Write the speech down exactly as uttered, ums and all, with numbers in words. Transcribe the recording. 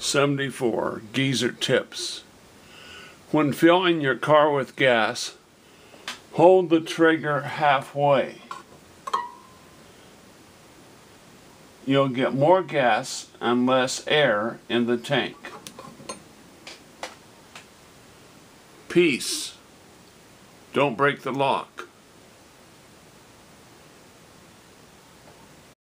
seventy-four. Geezer tips. When filling your car with gas, hold the trigger halfway. You'll get more gas and less air in the tank. Peace. Don't break the lock.